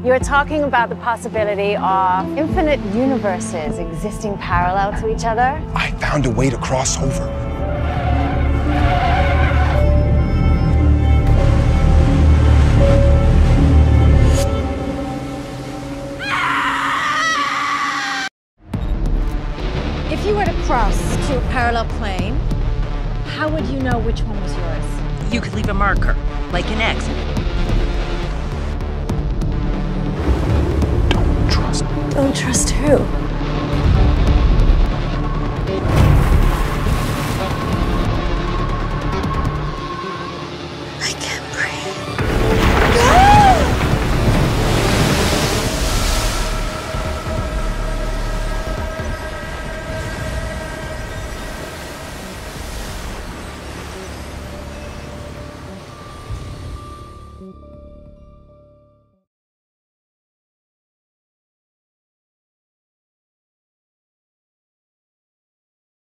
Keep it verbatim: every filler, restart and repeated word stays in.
You're talking about the possibility of infinite universes existing parallel to each other? I found a way to cross over. If you were to cross to a parallel plane, how would you know which one was yours? You could leave a marker, like an X. Don't trust. Don't trust who?